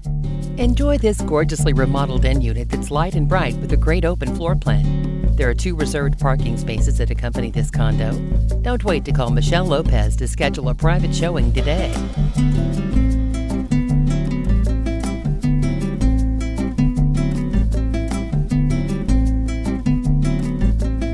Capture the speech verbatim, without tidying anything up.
Enjoy this gorgeously remodeled end unit that's light and bright with a great open floor plan. There are two reserved parking spaces that accompany this condo. Don't wait to call Michelle Lopez to schedule a private showing today.